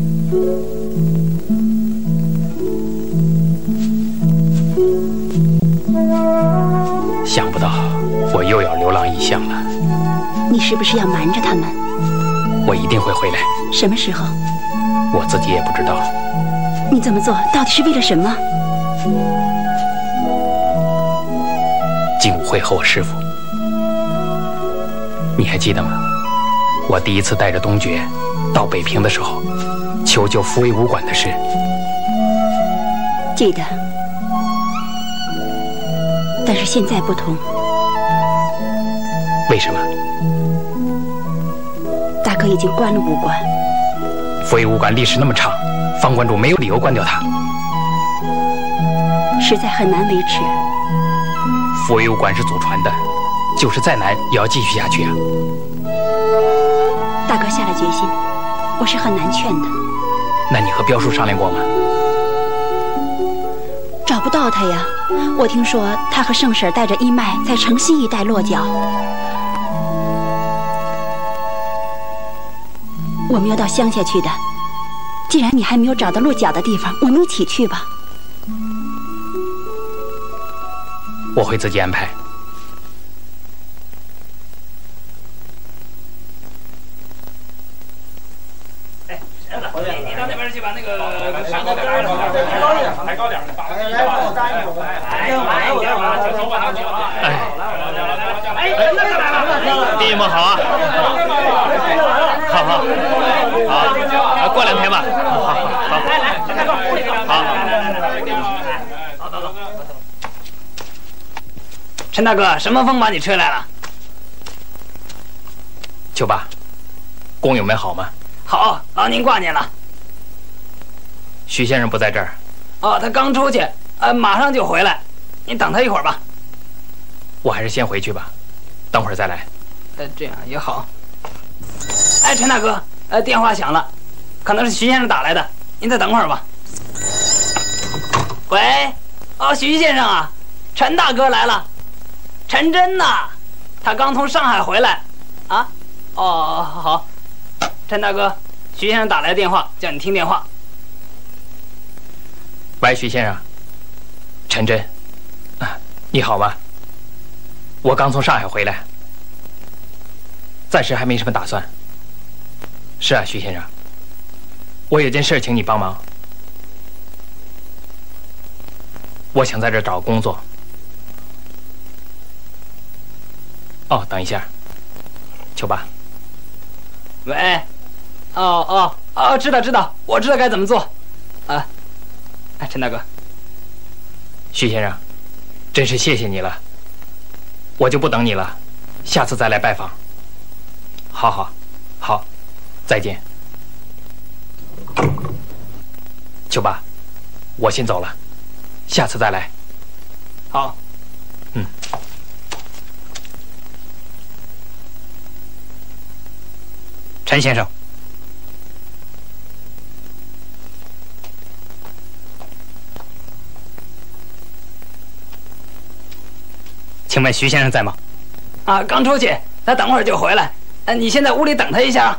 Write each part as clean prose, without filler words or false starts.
想不到我又要流浪异乡了。 你是不是要瞒着他们？ 我一定会回来。 什么时候？ 我自己也不知道。 你这么做到底是为了什么？ 进舞会和我师父，你还记得吗？我第一次带着东爵到北平的时候，求救福威武馆的事。 记得。但是现在不同。 为什么？ 大哥已经关了武馆。 福威武馆历史那么长，方馆主没有理由关掉它。 实在很难维持。 福威武馆是祖传的，就是再难也要继续下去啊。 大哥下了决心，我是很难劝的。 那你和彪叔商量过吗？ 找不到他呀。我听说他和盛婶带着义卖在城西一带落脚。我们要到乡下去的。既然你还没有找到落脚的地方，我们一起去吧。 我会自己安排。 哎，你到那边去把那个上高点儿，抬高点儿，来，帮我搭一口。 弟兄们好啊！好，过2天吧。好， 走。陈大哥，什么风把你吹来了？ 秋爸，工友们好吗？ 好，劳您挂念了。 徐先生不在这儿。 哦，他刚出去，马上就回来。你等他一会儿吧。 我还是先回去吧，等会儿再来。 这样也好。哎，陈大哥，电话响了，可能是徐先生打来的，您再等会儿吧。喂，哦，徐先生啊，陈大哥来了。陈真呐，他刚从上海回来。啊？哦，好。陈大哥，徐先生打来的电话，叫你听电话。 喂，徐先生，陈真，你好吗？我刚从上海回来，暂时还没什么打算。是啊，徐先生，我有件事请你帮忙。我想在这儿找工作。哦，等一下，秋爸。 喂，哦，知道，我知道该怎么做。陈大哥， 徐先生，真是谢谢你了。我就不等你了，下次再来拜访。好，再见。秋爸，我先走了，下次再来。 好。陈先生，请问徐先生在吗？刚出去，他等会儿就回来。你先在屋里等他一下。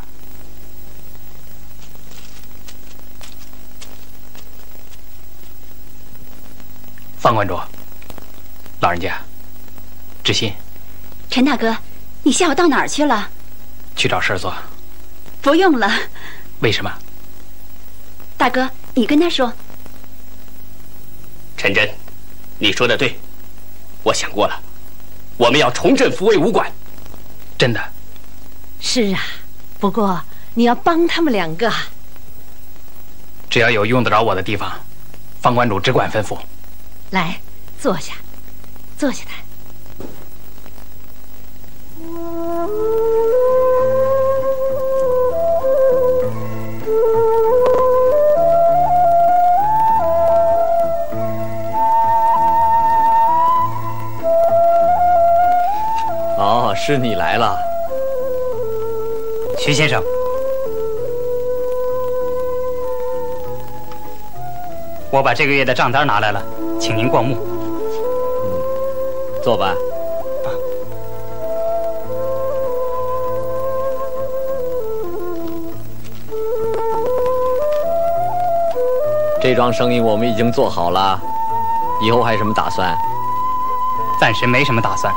方馆主，老人家，知心。 陈大哥，你下午到哪儿去了？ 去找事做。 不用了。 为什么？ 大哥，你跟他说。 陈真，你说的对，我想过了，我们要重振福威武馆。 真的。 是啊，不过你要帮他们2个。 只要有用得着我的地方，方馆主只管吩咐。 来，坐下谈。 哦，是你来了， 徐先生。我把这个月的账单拿来了，请您过目。 坐吧。 这桩生意我们已经做好了，以后还有什么打算？ 暂时没什么打算。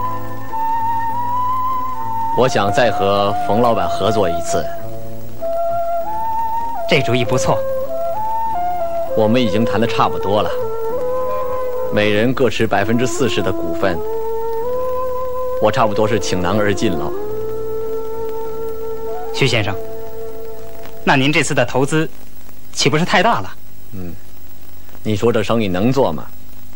我想再和冯老板合作一次。 这主意不错。 我们已经谈得差不多了，每人各持40%的股份，我差不多是倾囊而尽了。 徐先生，那您这次的投资岂不是太大了？ 你说这生意能做吗？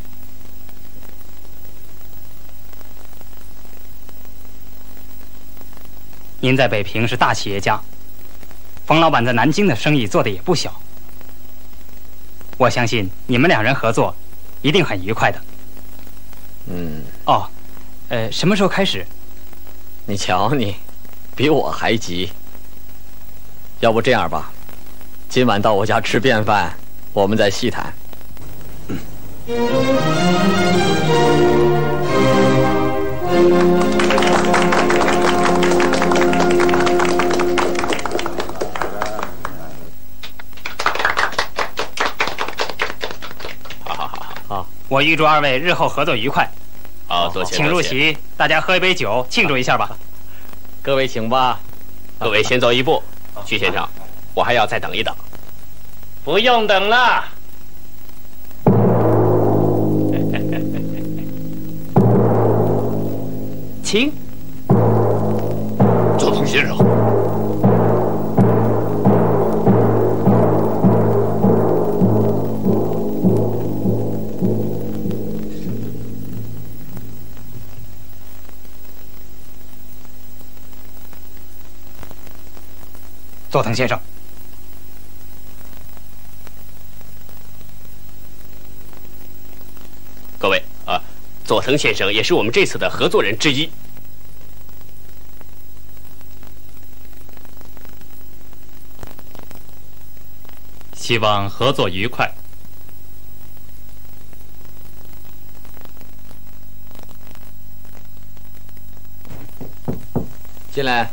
您在北平是大企业家，冯老板在南京的生意做得也不小。我相信你们2人合作一定很愉快的。什么时候开始？ 你瞧你，比我还急。要不这样吧，今晚到我家吃便饭，我们再细谈。 好，我预祝2位日后合作愉快。 好，多谢。 请入席，大家喝一杯酒，庆祝一下吧。 各位请吧。 各位先走一步，徐先生，我还要再等一等。 不用等了。请。 佐藤先生。 佐藤先生， 各位佐藤先生也是我们这次的合作人之一。 希望合作愉快。 进来。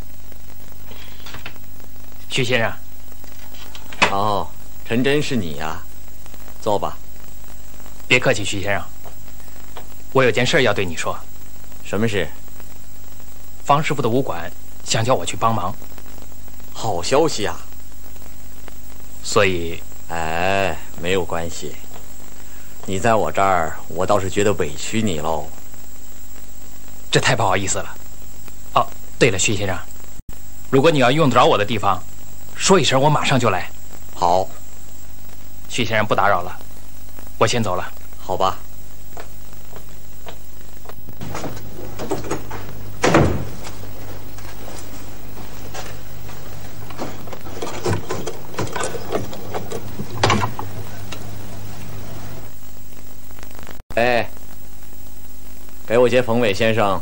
徐先生。 哦，陈真是你呀，坐吧。 别客气，徐先生，我有件事要对你说。 什么事？ 方师傅的武馆想叫我去帮忙。 好消息啊！ 所以， 没有关系。你在我这儿，我倒是觉得委屈你喽。 这太不好意思了。哦，对了，徐先生，如果你要用得着我的地方，说一声，我马上就来。 好。 徐先生不打扰了，我先走了。 好吧。给我接冯伟先生。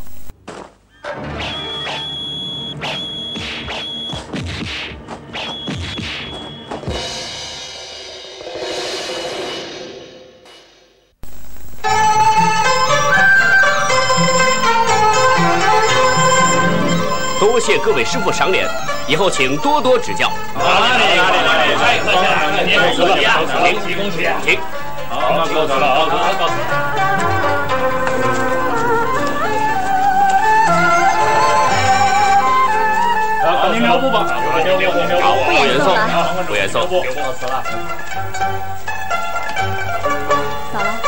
多谢各位师傅赏脸，以后请多多指教。 太客气了，您恭喜啊！恭喜恭喜！ 请。 好，告辞了，告辞。您留步吧， 不演奏了， 不演奏。 告辞了。 走了。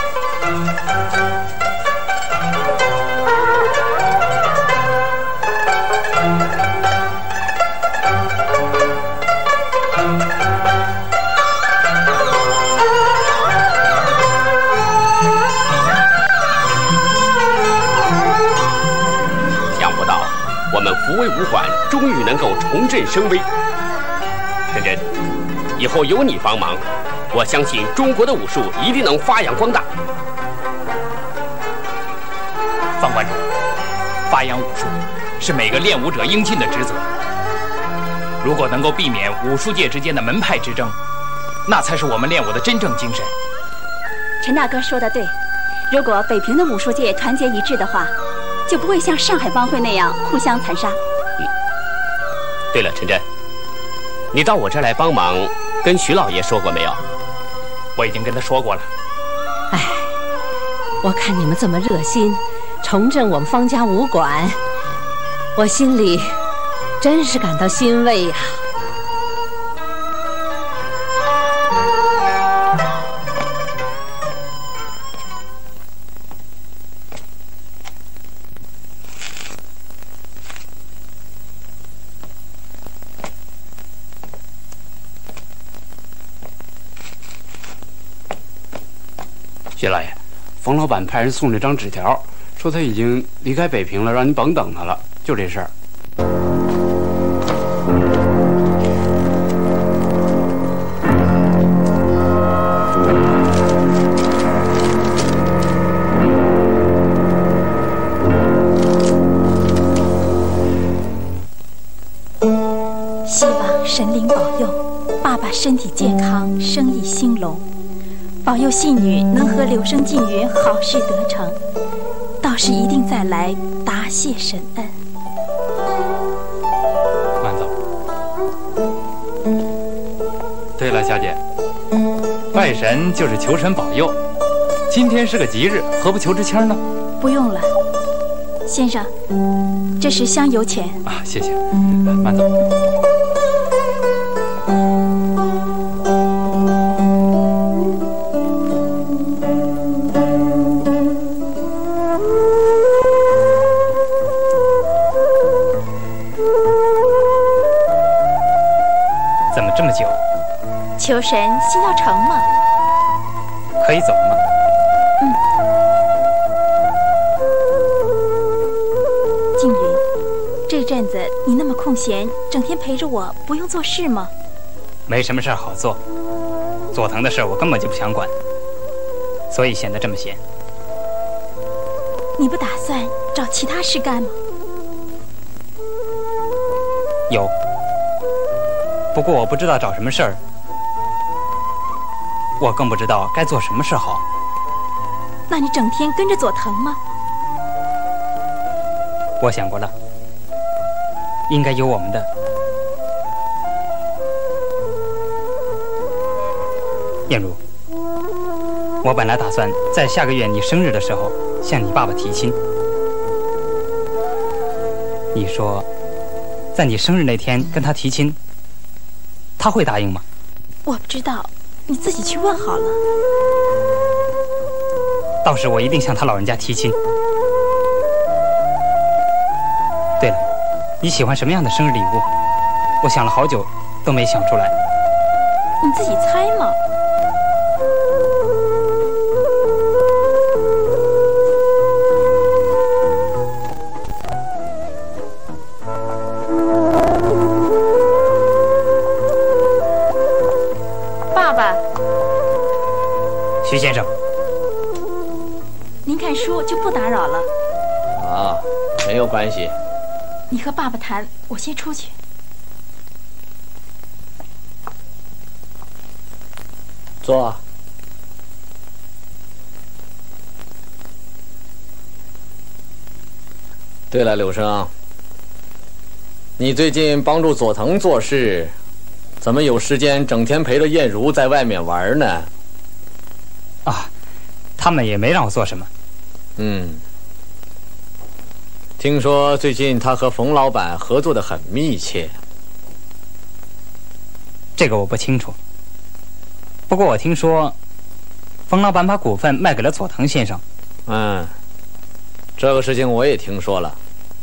我们福威武馆终于能够重振声威。陈真，以后有你帮忙，我相信中国的武术一定能发扬光大。 方馆主，发扬武术是每个练武者应尽的职责。如果能够避免武术界之间的门派之争，那才是我们练武的真正精神。 陈大哥说的对，如果北平的武术界团结一致的话，就不会像上海帮会那样互相残杀。 对了，陈真，你到我这儿来帮忙，跟徐老爷说过没有？ 我已经跟他说过了。 哎，我看你们这么热心，重振我们方家武馆，我心里真是感到欣慰呀。 薛老爷，冯老板派人送这张纸条，说他已经离开北平了，让你甭等他了，就这事儿。 希望神灵保佑爸爸身体健康，生意兴隆。保佑戏女能和柳生缙云好事得成，到时一定再来答谢神恩。 慢走。对了，小姐，拜神就是求神保佑，今天是个吉日，何不求支签呢？ 不用了，先生，这是香油钱。 啊，谢谢。慢走。 怎么这么久？ 求神心要成吗？ 可以走了吗？ 缙云，这阵子你那么空闲，整天陪着我，不用做事吗？ 没什么事儿好做，佐藤的事我根本就不想管，所以显得这么闲。 你不打算找其他事干吗？ 有，不过我不知道找什么事儿，我更不知道该做什么事好。 那你整天跟着佐藤吗？ 我想过了，应该有我们的。燕如，我本来打算在下个月你生日的时候向你爸爸提亲。你说，在你生日那天跟他提亲，他会答应吗？ 我不知道，你自己去问好了。 到时我一定向他老人家提亲。对了，你喜欢什么样的生日礼物？我想了好久都没想出来。 你自己猜嘛。爸爸， 徐先生， 您看书就不打扰了。 啊，没有关系。 你和爸爸谈，我先出去。 坐。对了，柳生，你最近帮助佐藤做事，怎么有时间整天陪着燕如在外面玩呢？ 啊，他们也没让我做什么。 听说最近他和冯老板合作得很密切。 这个我不清楚。不过我听说，冯老板把股份卖给了佐藤先生。 这个事情我也听说了。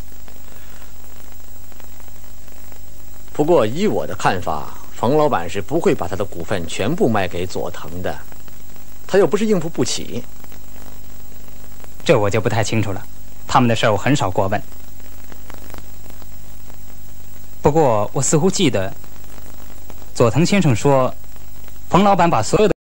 不过依我的看法，冯老板是不会把他的股份全部卖给佐藤的，他又不是应付不起。 这我就不太清楚了，他们的事儿我很少过问。不过我似乎记得，佐藤先生说，冯老板把所有的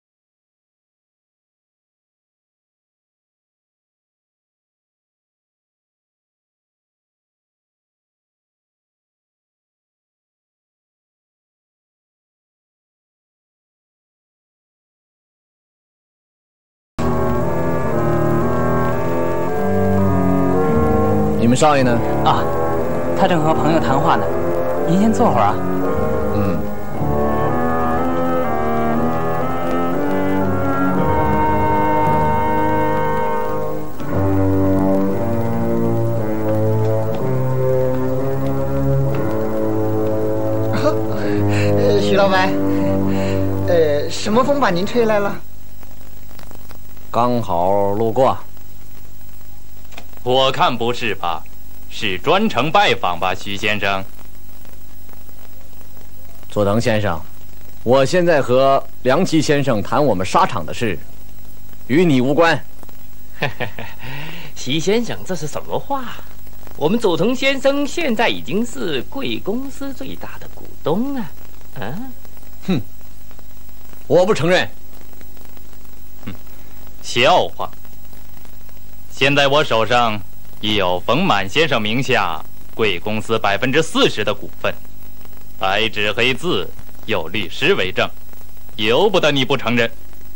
你们少爷呢？ 啊，他正和朋友谈话呢，您先坐会儿啊。 什么风把您吹来了？ 刚好路过。 我看不是吧？是专程拜访吧，徐先生？ 佐藤先生，我现在和梁吉先生谈我们纱厂的事，与你无关。 徐先生，这是什么话？我们佐藤先生现在已经是贵公司最大的股东了。 哼，我不承认。 笑话！现在我手上已有冯满先生名下贵公司40%的股份，白纸黑字，有律师为证，由不得你不承认。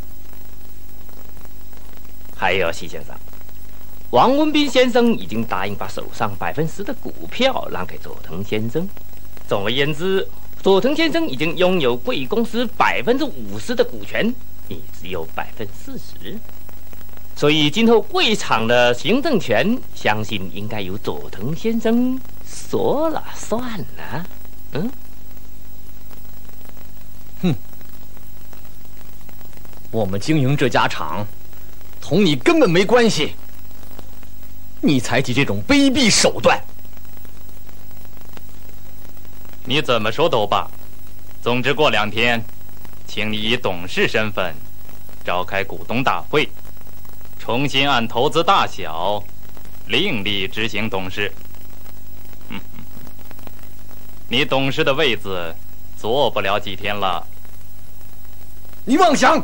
还有徐先生，王文斌先生已经答应把手上10%的股票让给佐藤先生。总而言之，佐藤先生已经拥有贵公司50%的股权，你只有40%。所以今后贵厂的行政权，相信应该由佐藤先生说了算了。 哼，我们经营这家厂，同你根本没关系。你采取这种卑鄙手段， 你怎么说都罢。总之过2天，请你以董事身份召开股东大会，重新按投资大小另立执行董事。你董事的位子坐不了几天了。 你妄想！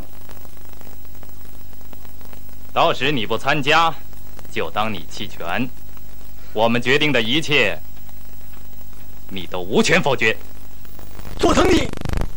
到时你不参加，就当你弃权。我们决定的一切，你都无权否决。 佐藤你！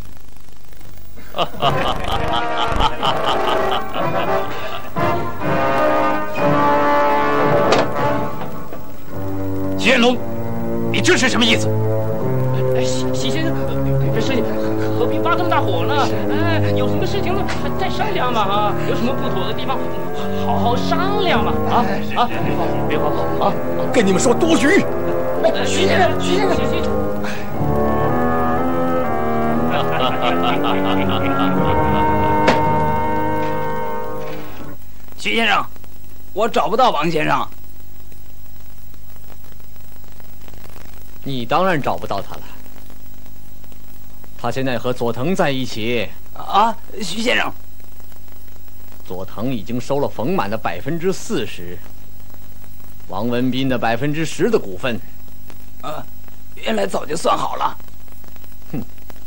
徐彦龙，你这是什么意思？ 徐先生，这事情和平发这么大火了，有什么事情再商量嘛有什么不妥的地方，好好商量嘛别慌啊！ 跟你们说多余。 徐先生，徐先生，我找不到王先生。 你当然找不到他了，他现在和佐藤在一起。 徐先生， 佐藤已经收了冯满的40%，王文斌的10%的股份。 原来早就算好了。 哼！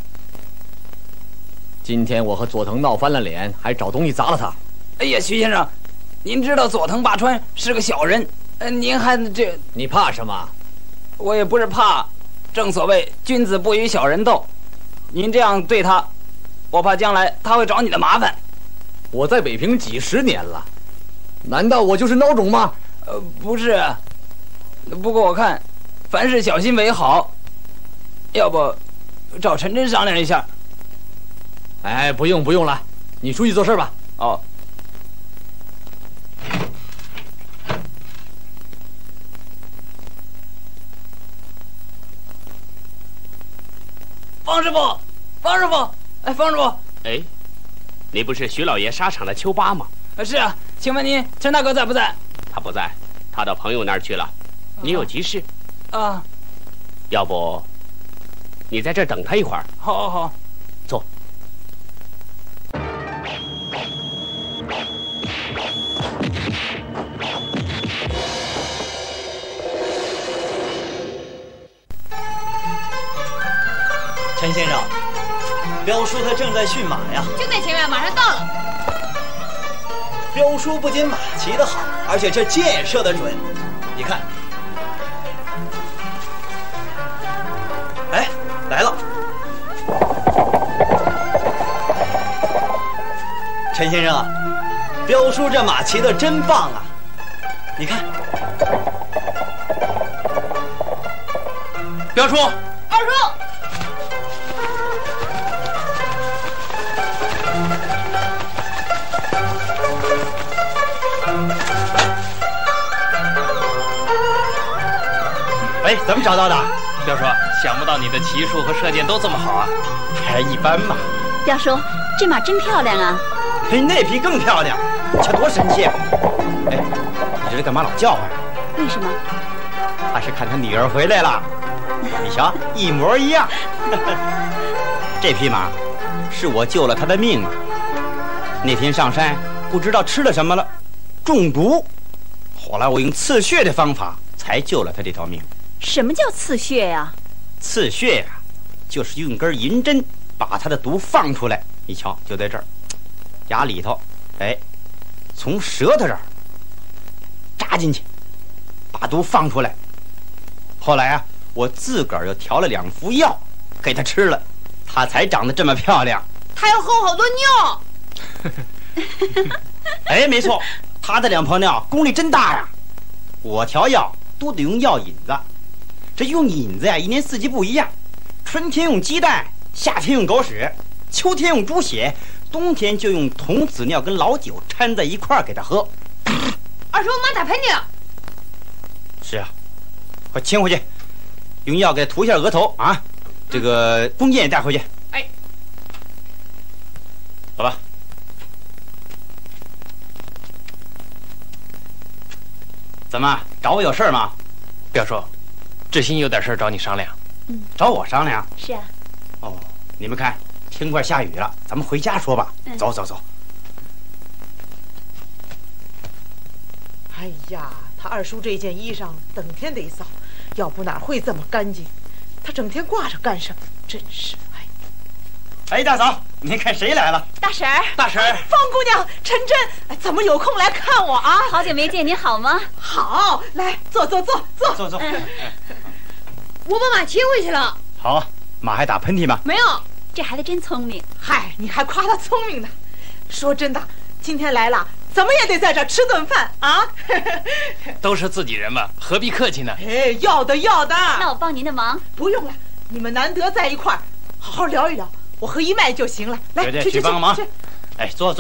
今天我和佐藤闹翻了脸，还找东西砸了他。 哎呀，徐先生，您知道佐藤八川是个小人，您还这…… 你怕什么？ 我也不是怕，正所谓君子不与小人斗。您这样对他，我怕将来他会找你的麻烦。 我在北平几10年了，难道我就是孬种吗？ 不是，不过我看凡事小心为好。要不找陈真商量一下？ 不用了，你出去做事吧。 方师傅，方师傅， 你不是徐老爷纱厂的秋八吗？ 是啊，请问您陈大哥在不在？ 他不在，他到朋友那儿去了。你有急事？ 要不你在这儿等他一会儿。 好， 坐。 陈先生，彪叔他正在驯马呀， 就在前面，马上到了。 彪叔不仅马骑得好，而且这箭也射得准。你看，来了。陈先生啊，彪叔这马骑得真棒啊！你看， 彪叔， 二叔。 怎么找到的？彪叔，想不到你的骑术和射箭都这么好啊！ 一般嘛。 表叔，这马真漂亮啊！ 比那匹更漂亮，瞧多神气啊！哎，你这是干嘛老叫唤？ 为什么？ 他是看他女儿回来了。你瞧，一模一样。这匹马是我救了他的命啊！那天上山不知道吃了什么了，中毒。后来我用刺血的方法才救了他这条命。 什么叫刺血呀？ 刺血呀，就是用根银针把他的毒放出来。你瞧，就在这儿，牙里头，哎，从舌头这儿扎进去，把毒放出来。后来啊，我自个儿又调了2副药给他吃了，他才长得这么漂亮。 他要喝好多尿。 哎，没错，他的2泡尿功力真大呀。我调药都得用药引子，这用引子呀，一年4季不一样。春天用鸡蛋，夏天用狗屎，秋天用猪血，冬天就用童子尿跟老酒掺在一块儿给他喝。 二叔，妈打喷嚏了。 是啊，快牵回去，用药给他涂一下额头啊。这个弓箭也带回去。 哎， 走吧。怎么找我有事吗？ 表叔，志新有点事找你商量。 找我商量？ 是啊。 哦，你们看，天快下雨了，咱们回家说吧。走走走。 哎呀，他二叔这件衣裳整天得扫，要不哪会这么干净？他整天挂着干什么？真是哎，大嫂，您看谁来了？ 大婶儿， 大婶儿， 方姑娘，陈真，怎么有空来看我啊？ 好久没见，你好吗？ 好，来坐。 我把马接回去了。 好，马还打喷嚏吗？ 没有，这孩子真聪明。 嗨，你还夸他聪明呢？说真的，今天来了，怎么也得在这儿吃顿饭啊！ 都是自己人嘛，何必客气呢？ 哎，要的。 那我帮您的忙。 不用了，你们难得在一块儿，好好聊一聊，我喝一麦就行了。来， 去帮个忙。哎，坐。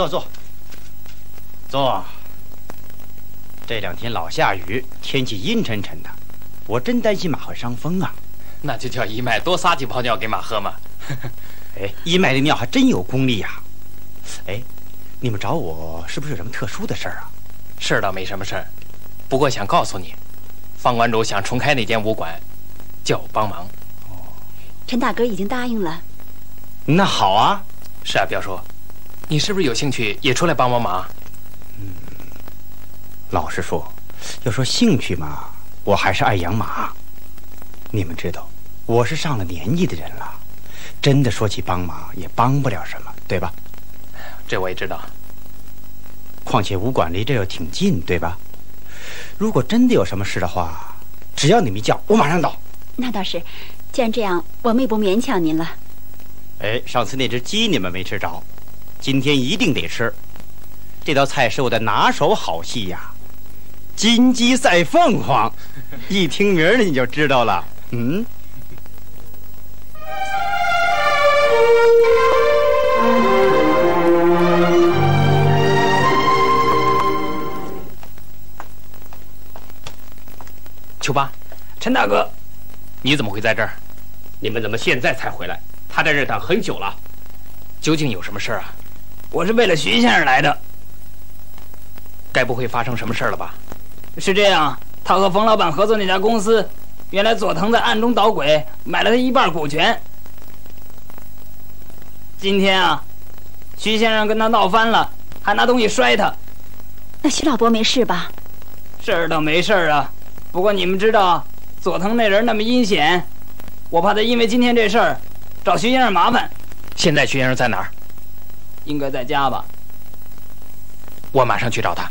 这2天老下雨，天气阴沉沉的，我真担心马会伤风啊。 那就叫一麦多撒几泡尿给马喝嘛。 哎，一麦的尿还真有功力呀。哎，你们找我是不是有什么特殊的事儿啊？ 事儿倒没什么事儿，不过想告诉你，方馆主想重开那间武馆，叫我帮忙。 陈大哥已经答应了。 那好啊。 是啊，表叔，你是不是有兴趣也出来帮忙？ 老实说，要说兴趣嘛，我还是爱养马。你们知道，我是上了年纪的人了，真的说起帮忙也帮不了什么，对吧？ 这我也知道。 况且武馆离这又挺近，对吧？如果真的有什么事的话，只要你们一叫，我马上到。 那倒是，既然这样，我们也不勉强您了。 哎，上次那只鸡你们没吃着，今天一定得吃。这道菜是我的拿手好戏呀，金鸡赛凤凰，一听名儿你就知道了。 秋八， 陈大哥， 你怎么会在这儿？ 你们怎么现在才回来？他在这等很久了。 究竟有什么事啊？ 我是为了徐先生来的。 该不会发生什么事了吧？ 是这样，他和冯老板合作那家公司，原来佐藤在暗中捣鬼，买了他1半股权。今天啊，徐先生跟他闹翻了，还拿东西摔他。 那徐老伯没事吧？ 事儿倒没事啊，不过你们知道，佐藤那人那么阴险，我怕他因为今天这事儿找徐先生麻烦。 现在徐先生在哪儿？ 应该在家吧。 我马上去找他。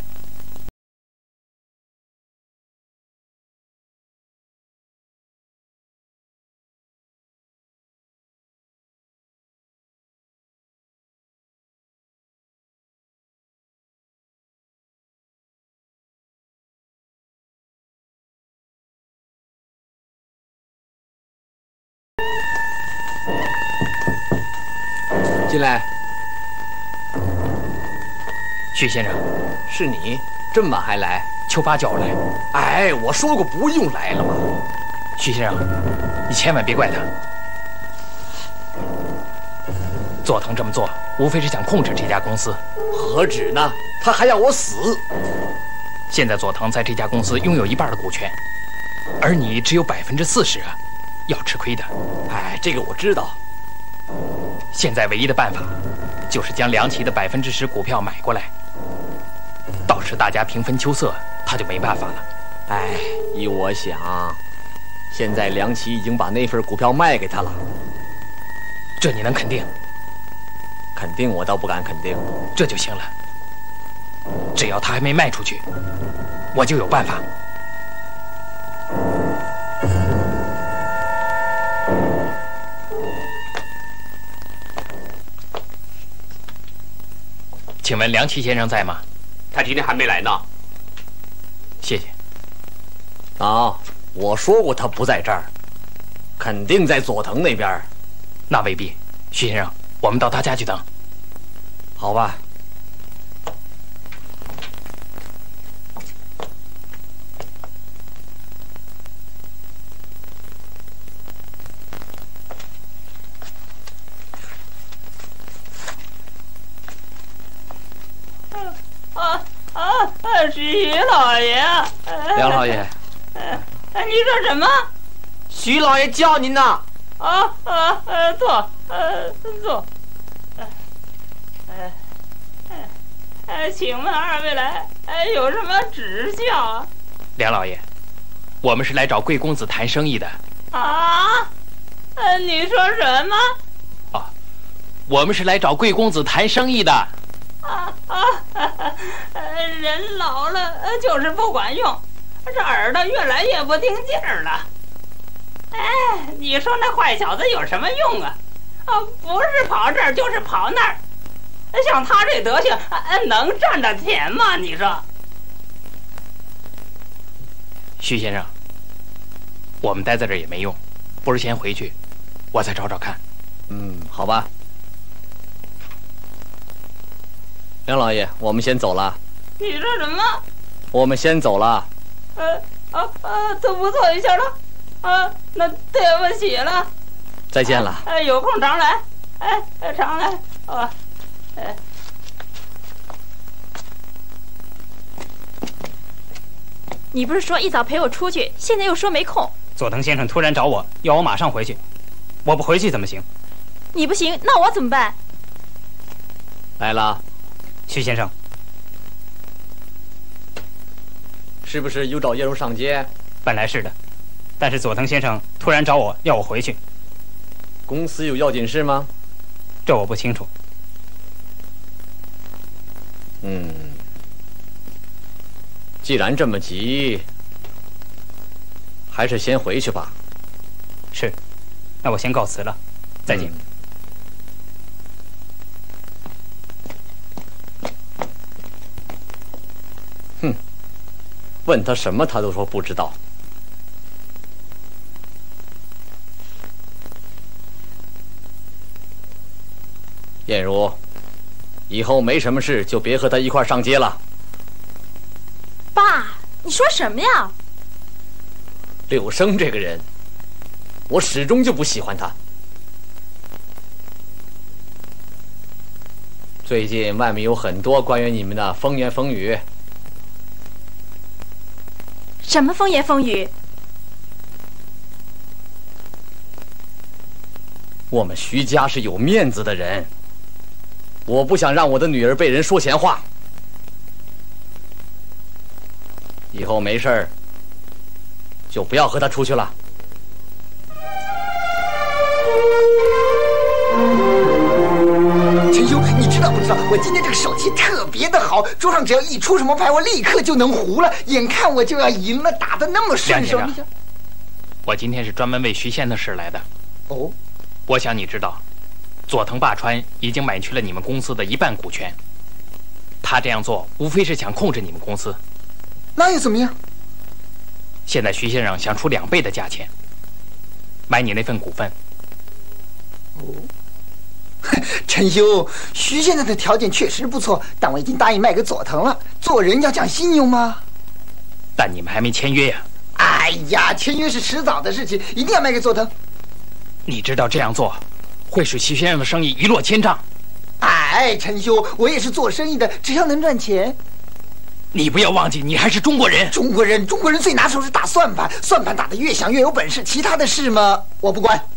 进来。 徐先生， 是你？这么晚还来？ 秋八叫我来。 哎，我说过不用来了吗？ 徐先生，你千万别怪他。 佐藤这么做，无非是想控制这家公司。 何止呢？他还要我死。 现在佐藤在这家公司拥有1半的股权，而你只有40%啊，要吃亏的。 哎，这个我知道。 现在唯一的办法，就是将梁启的10%股票买过来。到时大家平分秋色，他就没办法了。 哎，依我想，现在梁启已经把那份股票卖给他了。 这你能肯定？ 肯定我倒不敢肯定。 这就行了。只要他还没卖出去，我就有办法。请问梁启先生在吗？ 他今天还没来呢。 谢谢。 啊，我说过他不在这儿，肯定在佐藤那边。 那未必，徐先生，我们到他家去等。 好吧。 徐老爷， 梁老爷， 你说什么？ 徐老爷叫您呢。 坐。请问二位来，有什么指教啊？ 梁老爷，我们是来找贵公子谈生意的。 啊？你说什么？ 啊，我们是来找贵公子谈生意的。 人老了就是不管用，这耳朵越来越不听劲儿了。哎，你说那坏小子有什么用啊？不是跑这儿就是跑那儿，像他这德行，能赚着钱吗？你说？ 徐先生，我们待在这儿也没用，不如先回去，我再找找看。 好吧。梁老爷，我们先走了。 你说什么？ 我们先走了。 都不错一下了。那对不起了。 再见了。 有空常来。常来。 你不是说一早陪我出去，现在又说没空？ 佐藤先生突然找我，要我马上回去，我不回去怎么行？ 你不行，那我怎么办？ 来了。 徐先生， 是不是又找叶如上街？ 本来是的，但是佐藤先生突然找我要我回去。 公司有要紧事吗？ 这我不清楚。 既然这么急，还是先回去吧。 是，那我先告辞了，再见。 问他什么，他都说不知道。燕如，以后没什么事就别和他一块上街了。 爸，你说什么呀？ 柳生这个人，我始终就不喜欢他。最近外面有很多关于你们的风言风语。 什么风言风语？ 我们徐家是有面子的人，我不想让我的女儿被人说闲话。以后没事儿就不要和她出去了。 陈兄，你知道不知道？我今天这个手气特别的好，桌上只要一出什么牌，我立刻就能胡了。眼看我就要赢了，打得那么顺手。 梁先生，我今天是专门为徐县的事来的。 哦， 我想你知道，佐藤霸川已经买去了你们公司的1半股权。他这样做无非是想控制你们公司。 那又怎么样？ 现在徐先生想出2倍的价钱买你那份股份。 哦。陈兄，徐先生的条件确实不错，但我已经答应卖给佐藤了。做人要讲信用吗？ 但你们还没签约呀。 哎呀，签约是迟早的事情，一定要卖给佐藤。 你知道这样做会使徐先生的生意一落千丈。 哎，陈兄，我也是做生意的，只要能赚钱。 你不要忘记，你还是中国人。 中国人最拿手是打算盘，算盘打得越响越有本事，其他的事嘛，我不管。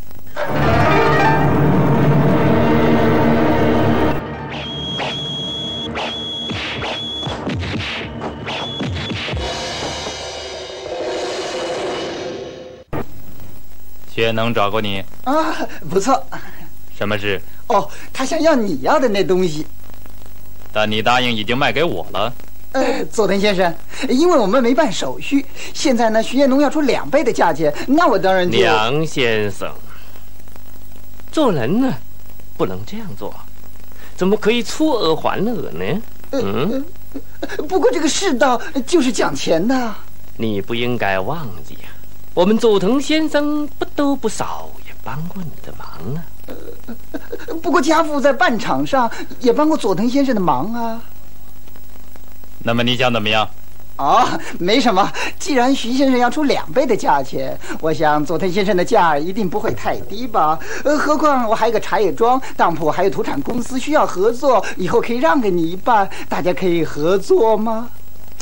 薛能找过你啊，不错。 什么事？ 哦，他想要你要的那东西， 但你答应已经卖给我了。 佐藤先生，因为我们没办手续，现在呢，徐彦农要出2倍的价钱，那我当然就…… 梁先生，做人呢，不能这样做，怎么可以出尔反尔呢？ 不过这个世道就是讲钱的。 你不应该忘记啊，我们佐藤先生不少也帮过你的忙啊。 不过家父在办场上也帮过佐藤先生的忙啊。 那么你想怎么样？ 没什么。既然徐先生要出2倍的价钱，我想佐藤先生的价一定不会太低吧。何况我还有个茶叶庄、当铺，还有土产公司需要合作，以后可以让给你一半，大家可以合作吗？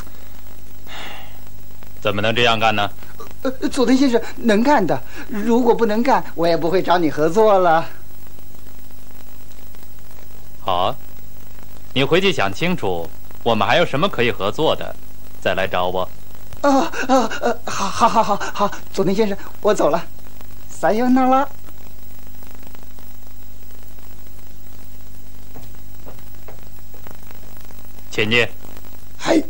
怎么能这样干呢？ 佐藤先生能干的，如果不能干，我也不会找你合作了。 好，你回去想清楚，我们还有什么可以合作的，再来找我。好， 佐藤先生，我走了，さよなら。 请进。 嗨。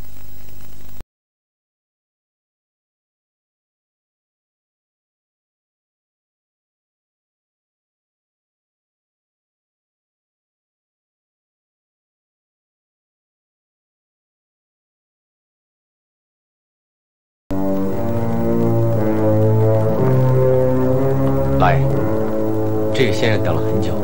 来，这个先生等了很久。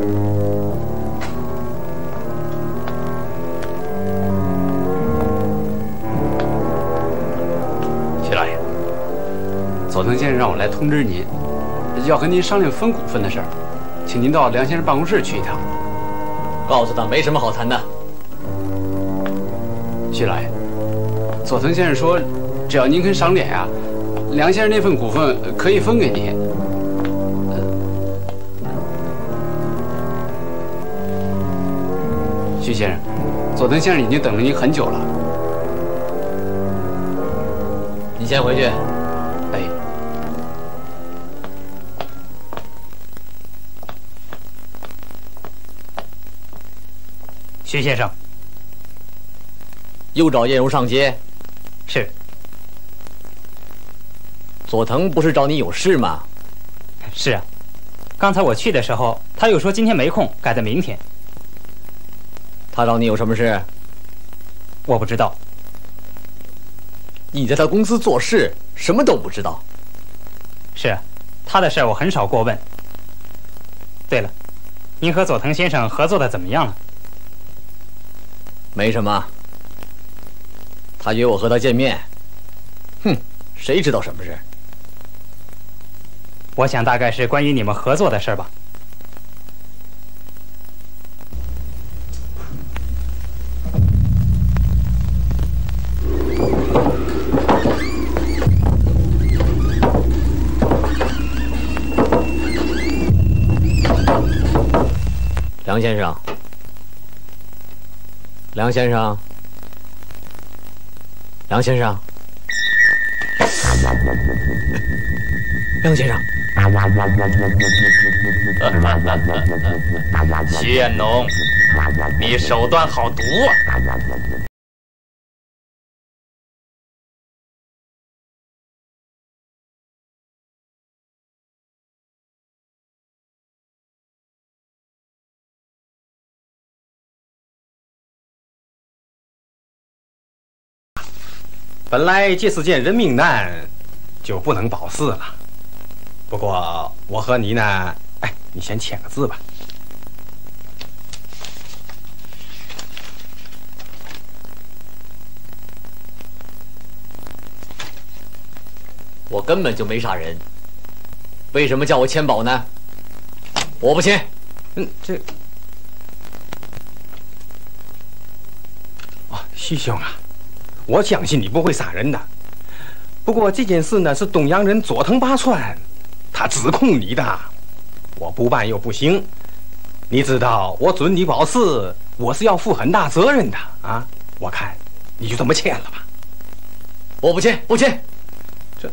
徐老爷，佐藤先生让我来通知您，要和您商量分股份的事儿，请您到梁先生办公室去一趟。 告诉他没什么好谈的。 徐老爷，佐藤先生说，只要您肯赏脸呀，梁先生那份股份可以分给您。徐先生，佐藤先生已经等了您很久了。 你先回去。 哎。 徐先生， 又找叶荣上街？ 是。 佐藤不是找你有事吗？ 是啊，刚才我去的时候，他又说今天没空，改在明天。 他找你有什么事？ 我不知道。 你在他公司做事，什么都不知道。 是啊，他的事我很少过问。对了，您和佐藤先生合作的怎么样了？ 没什么。他约我和他见面。哼，谁知道什么事？ 我想大概是关于你们合作的事吧。 梁先生，梁先生，梁先生，梁先生， 徐彦农，你手段好毒啊！ 本来这是件人命案，就不能保释了。不过我和你呢，你先签个字吧。 我根本就没杀人，为什么叫我签保呢？我不签。 徐兄啊，我相信你不会杀人的。不过这件事呢，是东洋人佐藤八川，他指控你的，我不办又不行。你知道，我准你保释，我是要负很大责任的啊！我看你就这么签了吧。 我不签，不签。 这，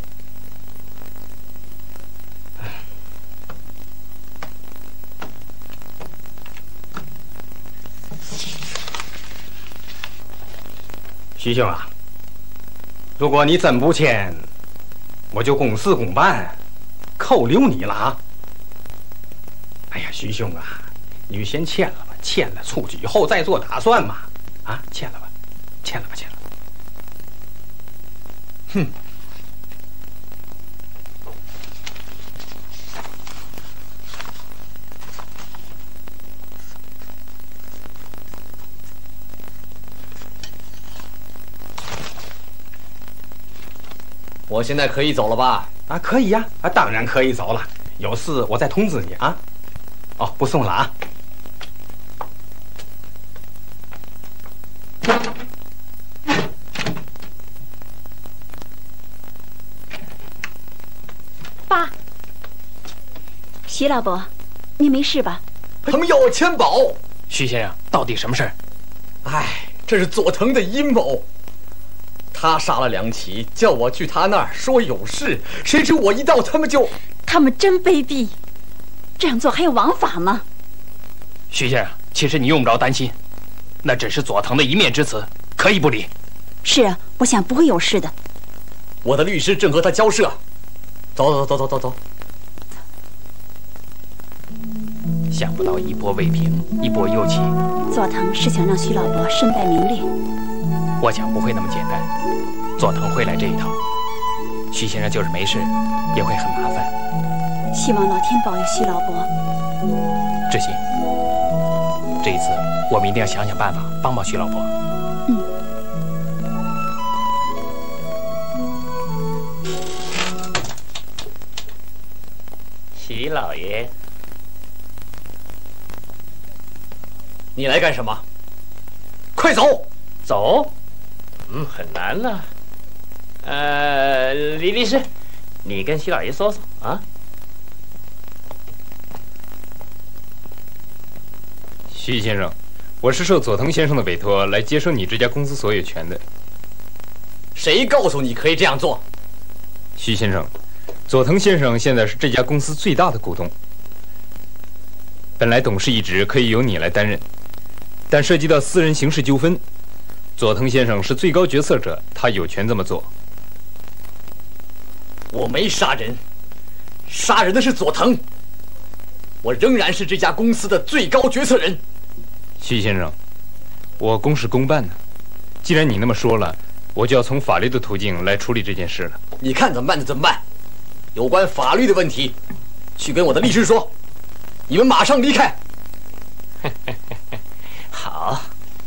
徐兄啊，如果你真不签，我就公事公办，扣留你了啊！哎呀，徐兄啊，你就先签了吧，签了出去以后再做打算嘛。啊，签了吧，签了吧，签了吧。哼。 我现在可以走了吧？ 啊，可以呀，啊，当然可以走了。有事我再通知你啊。哦，不送了啊。 爸，徐老伯，你没事吧？ 他们要我签保。 徐先生，到底什么事儿？ 哎，这是佐藤的阴谋。他杀了2起，叫我去他那儿说有事，谁知我一到，他们就…… 他们真卑鄙，这样做还有王法吗？ 徐先生，其实你用不着担心，那只是佐藤的一面之词，可以不理。 是啊，我想不会有事的。 我的律师正和他交涉。走。 想不到一波未平，一波又起。 佐藤是想让徐老伯身败名裂。 我想不会那么简单，佐藤会来这一套。徐先生就是没事，也会很麻烦。 希望老天保佑徐老伯。 志信，这一次我们一定要想想办法帮帮徐老伯。 徐老爷， 你来干什么？快走！ 走？很难了。李律师，你跟徐老爷说说啊。 徐先生，我是受佐藤先生的委托来接收你这家公司所有权的。 谁告诉你可以这样做？ 徐先生，佐藤先生现在是这家公司最大的股东。本来董事一职可以由你来担任，但涉及到私人刑事纠纷，佐藤先生是最高决策者，他有权这么做。 我没杀人，杀人的是佐藤。我仍然是这家公司的最高决策人。 徐先生，我公事公办呢。既然你那么说了，我就要从法律的途径来处理这件事了。 你看怎么办就怎么办。有关法律的问题，去跟我的律师说。你们马上离开。 好，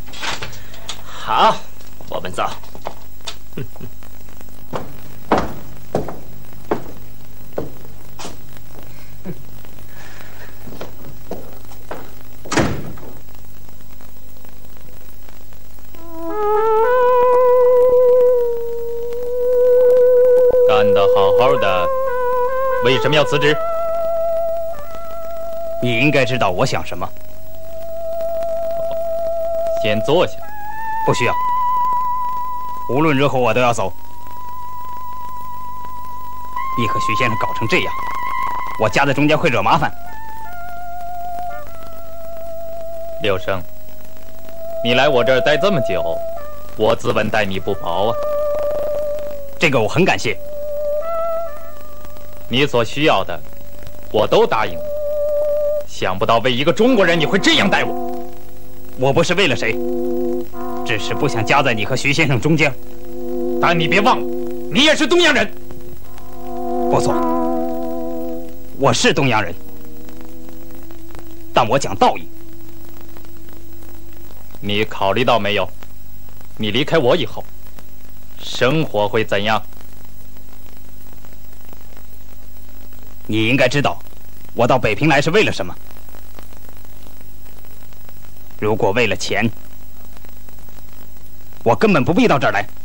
我们走。 干得好好的，为什么要辞职？ 你应该知道我想什么。 先坐下。 不需要。无论如何，我都要走。你和徐先生搞成这样，我夹在中间会惹麻烦。 柳生，你来我这儿待这么久，我自问待你不薄啊。 这个我很感谢。 你所需要的，我都答应你。想不到为一个中国人，你会这样待我。 我不是为了谁，只是不想夹在你和徐先生中间。 但你别忘了，你也是东洋人。 不错，我是东洋人，但我讲道义。 你考虑到没有？你离开我以后，生活会怎样？ 你应该知道，我到北平来是为了什么。 如果为了钱，我根本不必到这儿来。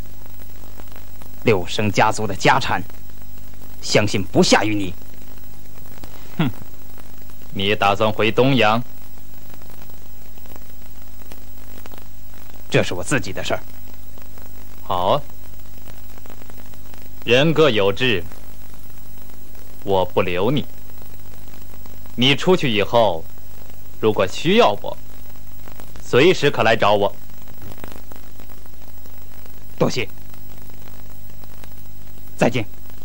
柳生家族的家产，相信不下于你。 哼，你打算回东阳？ 这是我自己的事儿。 好，人各有志，我不留你。你出去以后，如果需要我，随时可来找我。 多谢，再见。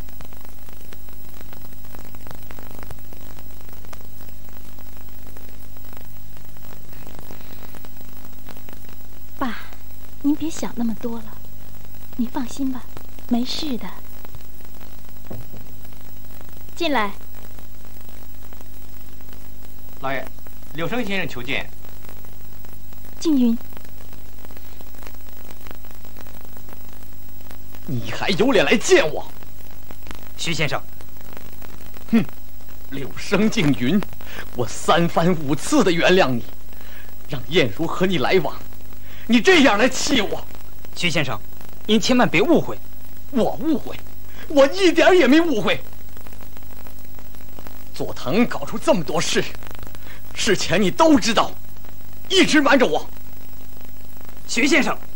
爸，您别想那么多了，你放心吧，没事的。进来。 老爷，柳生先生求见。 静云， 你还有脸来见我？ 徐先生。 哼，柳生静云，我3番5次的原谅你，让燕如和你来往，你这样来气我。 徐先生，您千万别误会。 我误会？我一点也没误会。佐藤搞出这么多事，事前你都知道，一直瞒着我。 徐先生，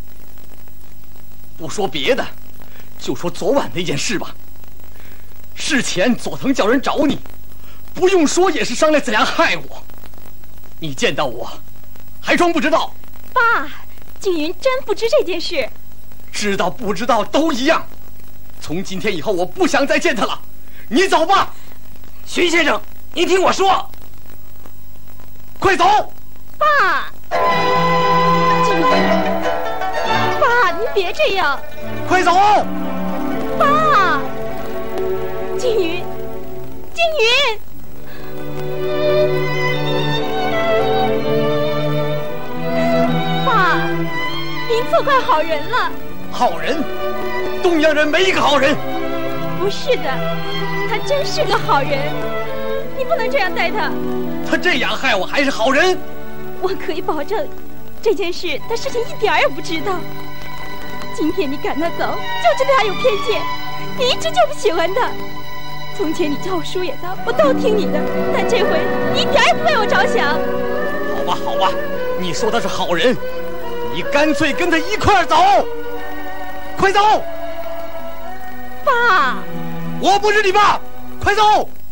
不说别的，就说昨晚那件事吧。事前佐藤叫人找你，不用说也是商量怎样害我。你见到我，还装不知道？ 爸，静云真不知这件事。 知道不知道都一样。从今天以后，我不想再见他了。你走吧。 徐先生，您听我说。 快走！ 爸，静云，爸，您别这样。 快走！ 爸，静云，静云。爸，您错怪好人了。 好人？东阳人没一个好人。 不是的，他真是个好人，你不能这样待他。 他这样害我还是好人？ 我可以保证，这件事他事情一点也不知道。今天你赶他走，就知道他有偏见，你一直就不喜欢他。从前你叫我叔爷他，我都听你的，但这回你一点也不为我着想。 好吧，好吧，你说他是好人，你干脆跟他一块儿走。快走！ 爸， 我不是你爸，快走！